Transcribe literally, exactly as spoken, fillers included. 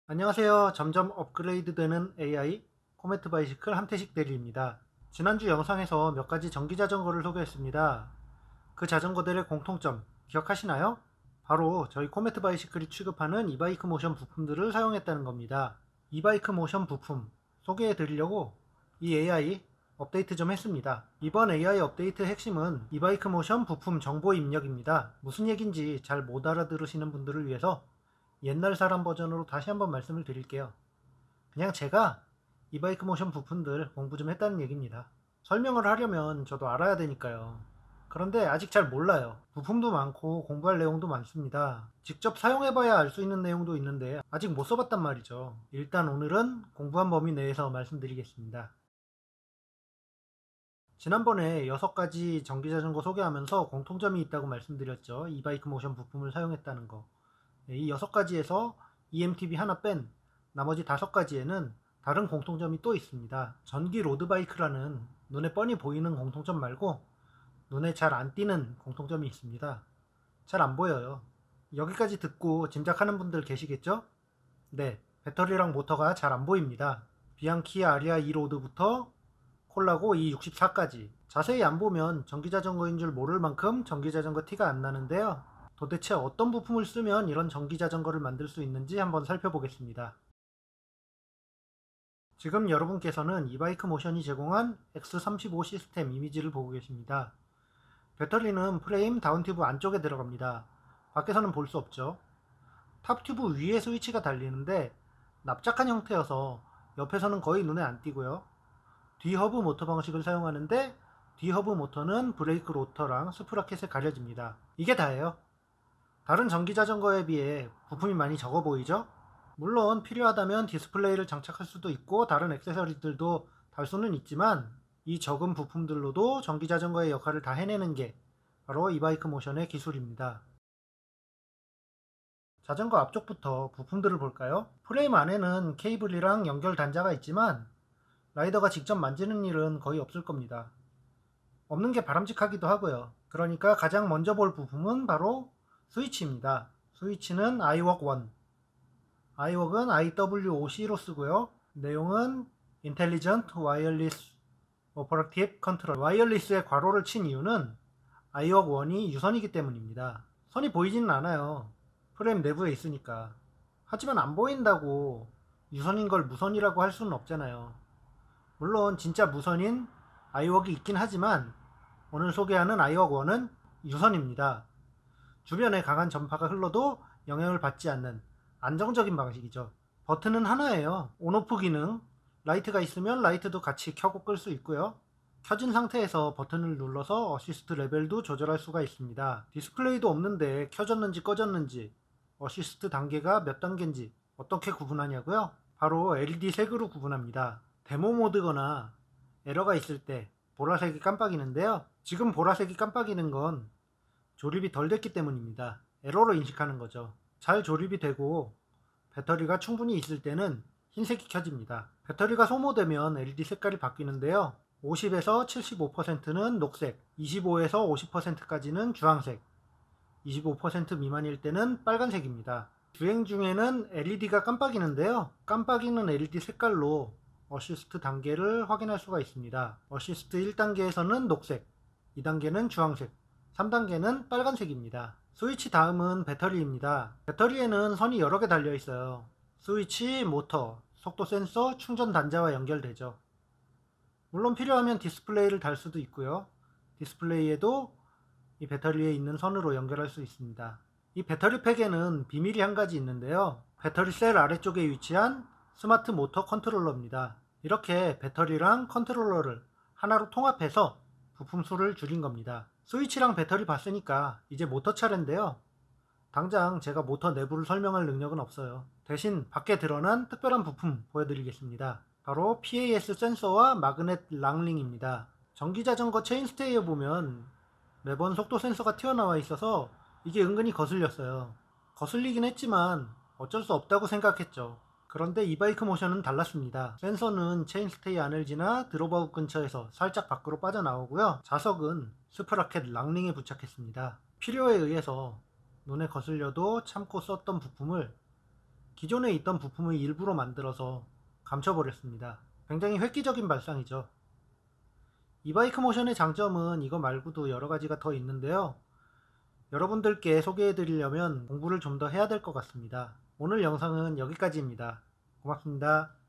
안녕하세요. 점점 업그레이드되는 에이아이 코메트 바이시클 함태식 대리입니다. 지난주 영상에서 몇 가지 전기 자전거를 소개했습니다. 그 자전거들의 공통점 기억하시나요? 바로 저희 코메트 바이시클이 취급하는 이바이크 모션 부품들을 사용했다는 겁니다. 이바이크 모션 부품 소개해 드리려고 이 에이아이 업데이트 좀 했습니다. 이번 에이아이 업데이트 핵심은 이바이크 모션 부품 정보 입력입니다. 무슨 얘긴지 잘 못 알아들으시는 분들을 위해서 옛날 사람 버전으로 다시 한번 말씀을 드릴게요. 그냥 제가 이바이크 모션 부품들 공부 좀 했다는 얘기입니다. 설명을 하려면 저도 알아야 되니까요. 그런데 아직 잘 몰라요. 부품도 많고 공부할 내용도 많습니다. 직접 사용해봐야 알 수 있는 내용도 있는데 아직 못 써봤단 말이죠. 일단 오늘은 공부한 범위 내에서 말씀드리겠습니다. 지난번에 여섯 가지 전기자전거 소개하면서 공통점이 있다고 말씀드렸죠. 이바이크 모션 부품을 사용했다는 거. 이 여섯 가지에서 이엠티비 하나 뺀 나머지 다섯 가지에는 다른 공통점이 또 있습니다. 전기 로드바이크라는 눈에 뻔히 보이는 공통점 말고 눈에 잘 안 띄는 공통점이 있습니다. 잘 안 보여요. 여기까지 듣고 짐작하는 분들 계시겠죠? 네, 배터리랑 모터가 잘 안 보입니다. 비앙키 아리아 이 로드부터 콜라고 이 육십사까지 자세히 안 보면 전기자전거인 줄 모를 만큼 전기자전거 티가 안 나는데요. 도대체 어떤 부품을 쓰면 이런 전기자전거를 만들 수 있는지 한번 살펴보겠습니다. 지금 여러분께서는 이바이크 모션이 제공한 엑스 삼십오 시스템 이미지를 보고 계십니다. 배터리는 프레임 다운튜브 안쪽에 들어갑니다. 밖에서는 볼 수 없죠. 탑튜브 위에 스위치가 달리는데 납작한 형태여서 옆에서는 거의 눈에 안 띄고요. 뒤허브 모터 방식을 사용하는데 뒤허브 모터는 브레이크 로터랑 스프라켓에 가려집니다. 이게 다예요. 다른 전기자전거에 비해 부품이 많이 적어 보이죠? 물론 필요하다면 디스플레이를 장착할 수도 있고 다른 액세서리들도 달 수는 있지만 이 적은 부품들로도 전기자전거의 역할을 다 해내는 게 바로 이바이크 모션의 기술입니다. 자전거 앞쪽부터 부품들을 볼까요? 프레임 안에는 케이블이랑 연결 단자가 있지만 라이더가 직접 만지는 일은 거의 없을 겁니다. 없는 게 바람직하기도 하고요. 그러니까 가장 먼저 볼 부품은 바로 스위치입니다. 스위치는 아이웍 일, 아이웍은 아이더블유오씨로 쓰고요. 내용은 Intelligent Wireless Operative Control. 와이어리스에 괄호를 친 이유는 아이웍 일이 유선이기 때문입니다. 선이 보이지는 않아요. 프레임 내부에 있으니까. 하지만 안 보인다고 유선인 걸 무선이라고 할 수는 없잖아요. 물론 진짜 무선인 아이웍이 있긴 하지만 오늘 소개하는 아이웍 일은 유선입니다. 주변에 강한 전파가 흘러도 영향을 받지 않는 안정적인 방식이죠. 버튼은 하나예요. 온오프 기능, 라이트가 있으면 라이트도 같이 켜고 끌 수 있고요. 켜진 상태에서 버튼을 눌러서 어시스트 레벨도 조절할 수가 있습니다. 디스플레이도 없는데 켜졌는지 꺼졌는지 어시스트 단계가 몇 단계인지 어떻게 구분하냐고요? 바로 엘이디 색으로 구분합니다. 데모 모드거나 에러가 있을 때 보라색이 깜빡이는데요. 지금 보라색이 깜빡이는 건 조립이 덜 됐기 때문입니다. 에러로 인식하는 거죠. 잘 조립이 되고 배터리가 충분히 있을 때는 흰색이 켜집니다. 배터리가 소모되면 엘이디 색깔이 바뀌는데요. 오십에서 칠십오 퍼센트는 녹색, 이십오에서 오십 퍼센트까지는 주황색, 이십오 퍼센트 미만일 때는 빨간색입니다. 주행 중에는 엘이디가 깜빡이는데요. 깜빡이는 엘이디 색깔로 어시스트 단계를 확인할 수가 있습니다. 어시스트 일 단계에서는 녹색, 이 단계는 주황색, 삼 단계는 빨간색입니다. 스위치 다음은 배터리입니다. 배터리에는 선이 여러 개 달려 있어요. 스위치, 모터, 속도 센서, 충전 단자와 연결되죠. 물론 필요하면 디스플레이를 달 수도 있고요. 디스플레이에도 이 배터리에 있는 선으로 연결할 수 있습니다. 이 배터리 팩에는 비밀이 한 가지 있는데요. 배터리 셀 아래쪽에 위치한 스마트 모터 컨트롤러입니다. 이렇게 배터리랑 컨트롤러를 하나로 통합해서 부품 수를 줄인 겁니다. 스위치랑 배터리 봤으니까 이제 모터 차례인데요. 당장 제가 모터 내부를 설명할 능력은 없어요. 대신 밖에 드러난 특별한 부품 보여드리겠습니다. 바로 피에이에스 센서와 마그넷 랑링입니다. 전기자전거 체인스테이에 보면 매번 속도 센서가 튀어나와 있어서 이게 은근히 거슬렸어요. 거슬리긴 했지만 어쩔 수 없다고 생각했죠. 그런데 이바이크 모션은 달랐습니다. 센서는 체인스테이 안을 지나 드롭아웃 근처에서 살짝 밖으로 빠져나오고요. 자석은 스프라켓 랑링에 부착했습니다. 필요에 의해서 눈에 거슬려도 참고 썼던 부품을 기존에 있던 부품을 일부러 만들어서 감춰버렸습니다. 굉장히 획기적인 발상이죠. 이바이크 모션의 장점은 이거 말고도 여러 가지가 더 있는데요. 여러분들께 소개해 드리려면 공부를 좀 더 해야 될 것 같습니다. 오늘 영상은 여기까지입니다. 고맙습니다.